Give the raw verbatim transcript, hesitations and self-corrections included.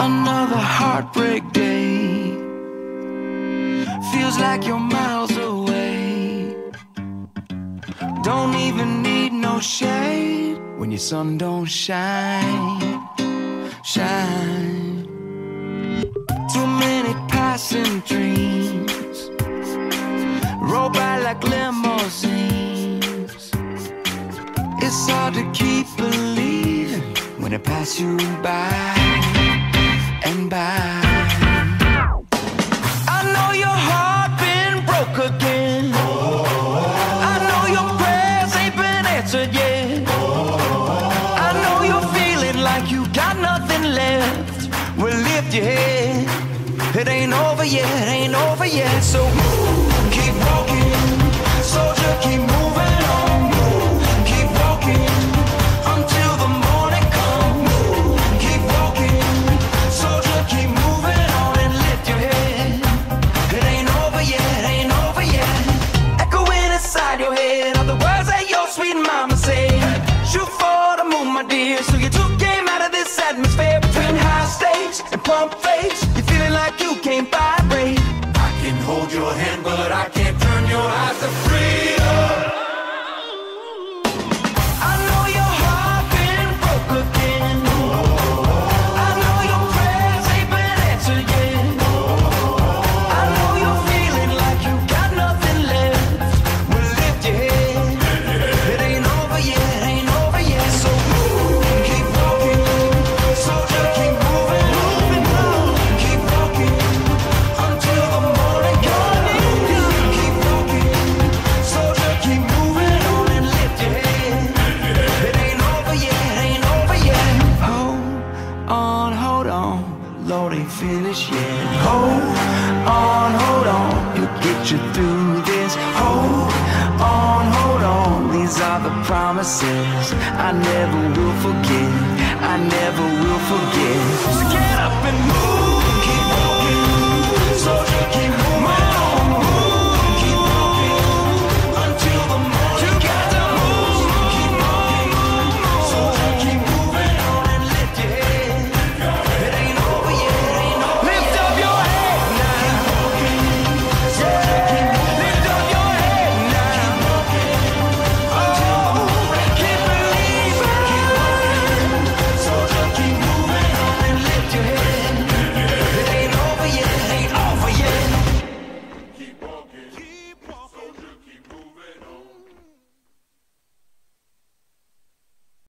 Another heartbreak day. Feels like you're miles away. Don't even need no shade when your sun don't shine, shine. Too many passing dreams roll by like limousines. It's hard to keep believing when it pass you by and by. I know your heart been broke again. I know your prayers ain't been answered yet. I know you're feeling like you got nothing left. Well, lift your head. It ain't over yet, ain't over yet. So keep walking, soldier, keep moving on. Keep walking until the morning comes. Keep walking, soldier, keep moving on and lift your head. It ain't over yet, ain't over yet. Echoing inside your head are the words that your sweet mama said. Shoot for the moon, my dear. So you took game out of this atmosphere between high stakes and pump fakes. You're feeling like you can't vibrate. I can hold your hand, but I can't turn your eyes to freedom. I know your heart been broke again. I know your prayers ain't been answered yet. I know you're feeling like you got nothing left. Well, lift your head. It ain't over yet, ain't over yet. So keep walking, soldier, keep moving on. Keep walking until the morning comes. Keep walking, soldier, keep moving on and lift your head. It ain't over yet, ain't over yet. Hold on, hold on, Lord ain't finished yet. Hold on, hold on, he'll get you through this. Hold on, hold on, these are the promises I never will forget. I never will forget. So get up and move.